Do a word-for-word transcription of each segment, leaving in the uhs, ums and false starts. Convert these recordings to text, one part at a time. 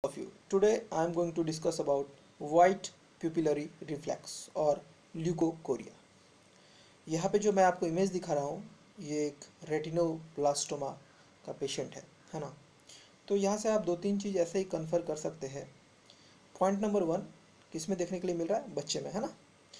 Of you. Today I am going to discuss about white pupillary reflex और ल्यूकोकोरिया। यहाँ पे जो मैं आपको इमेज दिखा रहा हूँ ये एक रेटिनोब्लास्टोमा का पेशेंट है है ना। तो यहाँ से आप दो तीन चीज़ ऐसे ही कन्फर कर सकते हैं। पॉइंट नंबर वन किसमें देखने के लिए मिल रहा है, बच्चे में, है ना।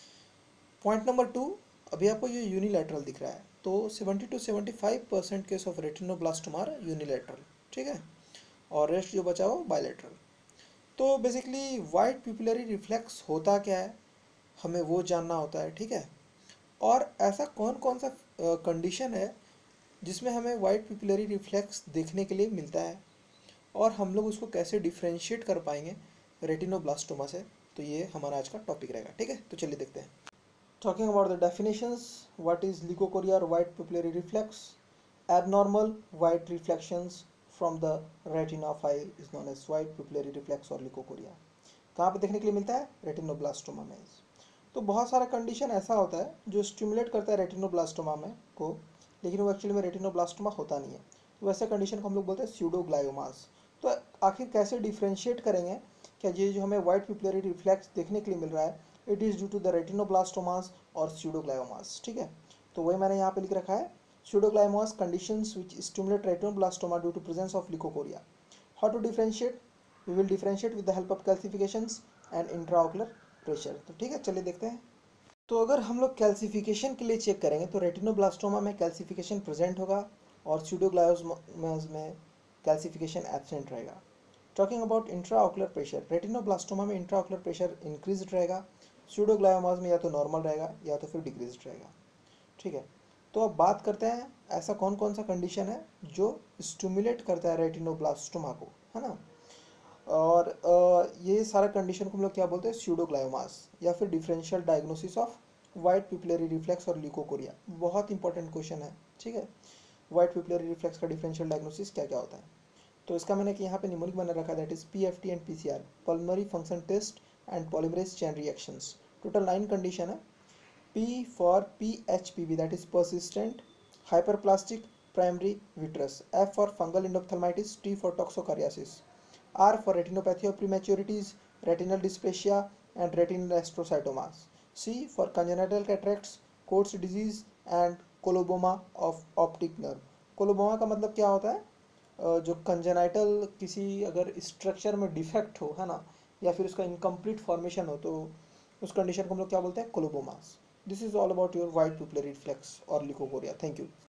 पॉइंट नंबर टू, अभी आपको ये यूनिलैटरल दिख रहा है, तो seventy two seventy five percent case of retinoblastoma are unilateral, ठीक है, और रेस्ट जो बचा हो बायलैटरल। तो बेसिकली वाइट पिपुलरी रिफ्लेक्स होता क्या है, हमें वो जानना होता है, ठीक है। और ऐसा कौन कौन सा कंडीशन है जिसमें हमें वाइट पिपुलरी रिफ्लेक्स देखने के लिए मिलता है और हम लोग उसको कैसे डिफ्रेंशिएट कर पाएंगे रेटिनोब्लास्टोमा से। तो ये हमारा आज का टॉपिक रहेगा, ठीक है। तो चलिए देखते हैं। Talking about the definitions, what is leukocoria और white pupillary reflex. Abnormal white reflections from the retina of eye is known as white pupillary reflex और ल्यूकोकोरिया। कहाँ पे देखने के लिए मिलता है, रेटिनोब्लास्टोमा में। तो बहुत सारा कंडीशन ऐसा होता है जो स्टिमुलेट करता है रेटिनोब्लास्टोमा में को, लेकिन वो एक्चुअली में रेटिनोब्लास्टोमा होता नहीं है। तो वैसे कंडीशन को हम लोग बोलते हैं स्यूडोग्लायोमास। तो आखिर कैसे डिफ्रेंशिएट करेंगे क्या ये जो हमें वाइट पिपुलरी रिफ्लेक्स देखने के लिए मिल रहा है, it is due to the retinoblastomas और स्यूडोग्लायोमास, ठीक है। तो वही मैंने यहाँ पे लिख रखा है, pseudogliomas conditions which stimulate retinoblastoma due to presence of leukocoria. How to differentiate? We will differentiate with the help of calcifications and intraocular pressure. तो ठीक है, चलिए देखते हैं। तो अगर हम लोग कैल्सिफिकेशन के लिए चेक करेंगे तो रेटिनोब्लास्टोमा में कैल्सिफिकेशन प्रेजेंट होगा और स्यूडोग्लायोमास में कैल्सिफिकेशन एब्सेंट रहेगा। Talking about intraocular pressure, retinoblastoma में इंट्राओकुलर प्रेशर इंक्रीज रहेगा, स्यूडोग्लायोमास में या तो नॉर्मल रहेगा या तो फिर डिक्रीज रहेगा, ठीक है। तो अब बात करते हैं ऐसा कौन कौन सा कंडीशन है जो स्टिमुलेट करता है रेटिनोब्लास्टोमा को, है ना। और आ, ये सारा कंडीशन को हम लोग क्या बोलते हैं, स्यूडोग्लायोमास या फिर differential diagnosis of white pupillary reflex और ल्यूकोकोरिया। बहुत इंपॉर्टेंट क्वेश्चन है, ठीक है। वाइट पिपुलरी रिफ्लेक्स का डिफरेंशियल डायग्नोसिस क्या क्या होता है। तो इसका मैंने कि यहाँ पे निमोनिक बना रखा, that is P F T and P C R, pulmonary function test and polymerase chain reactions. Total nine condition है। P for P H P V, that is persistent hyperplastic primary vitreous. F for fungal endophthalmitis. T for toxocariasis. R for retinopathy of prematurities, retinal dysplasia and retinal astrocytomas. C for congenital cataracts, Coats disease and coloboma of optic nerve. coloboma का मतलब क्या होता है, जो congenital किसी अगर structure में defect हो, है ना, या फिर उसका इनकम्प्लीट फॉर्मेशन हो, तो उस कंडीशन को हम लोग क्या बोलते हैं, कोलोबोमास। This is all about your white pupillary reflex or leukocoria. Thank you.